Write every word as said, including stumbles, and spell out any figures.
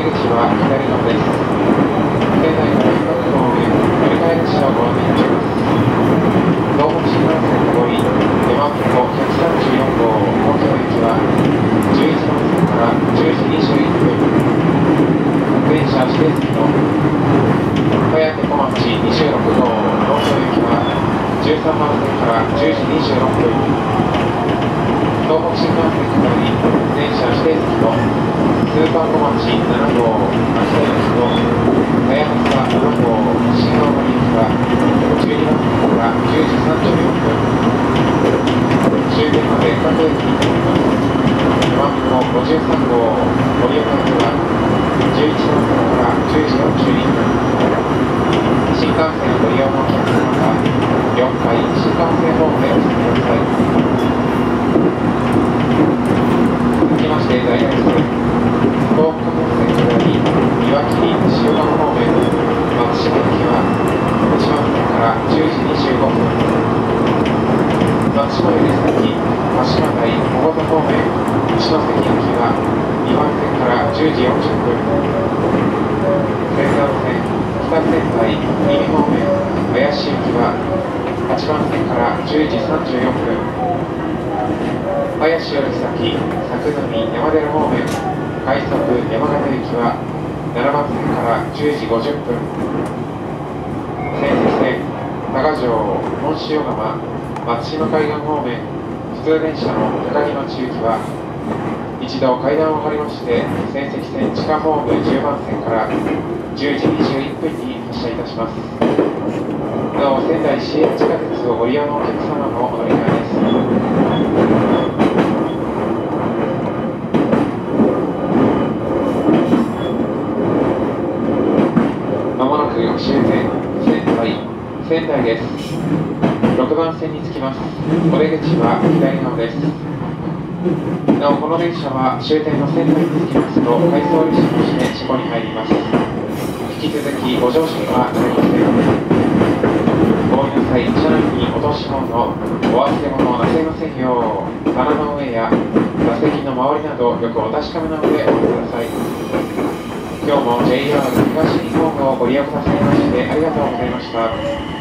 口は左側です。仙台から比較方面、乗り換え列車をご案内いたします。東北新幹線上り、山鉾ひゃくさんじゅうよん号東京行きは、じゅういちばん線からじゅうじにじゅういっぷん、電車指定席の早手小町にじゅうろく号東京行きは、じゅうさんばん線からじゅうじにじゅうろっぷん、東北新幹線下り電車指定席のスーパー小町なな号秋田行きと早草なな号新青森行きはじゅうにばん線からじゅうじさんじゅうよんぷん、終点まで各駅に停まります。山鉾ごじゅうさん号盛岡行きはじゅういちばん線からじゅうじよんじゅうにふん、新幹線ご利用のお客様はよんかい新幹線ホームでお進みください。続きまして在来線、東北本線下り岩切塩釜方面松島行きはいちばん線からじゅうじにじゅうごふん、松島より先鹿島台小型方面一ノ関行きはにばん線からじゅうじよんじゅっぷん、仙山線北仙台新見方面林行きははちばん線からじゅうじさんじゅうよんぷん、林より先作並山寺方面快速山形行きはななばん線からじゅうじごじゅっぷん、仙石線多賀城本塩釜松島海岸方面普通電車の高木町行きは一度階段を張りまして仙石線地下ホームじゅうばん線からじゅうじにじゅういっぷんに発車いたします。なお仙台市営地下鉄をご利用のお客様のお乗り換えです。まもなく終点仙台仙台です。ろくばん線に着きます。お出口は左側です。なおこの電車は終点の仙台に着きますと回送列車として車庫に入ります。引き続きご乗車はなりません。ごめんなさい。車内に落とし物お忘れ物をなさいませんよう、棚の上や座席の周りなどよくお確かめの上お待ちください。今日も ジェイアール 東日本をご利用くださいましてありがとうございました。